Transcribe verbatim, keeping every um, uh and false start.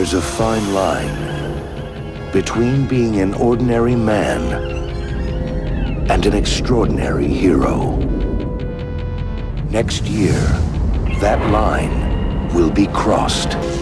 There's a fine line between being an ordinary man and an extraordinary hero. Next year, that line will be crossed.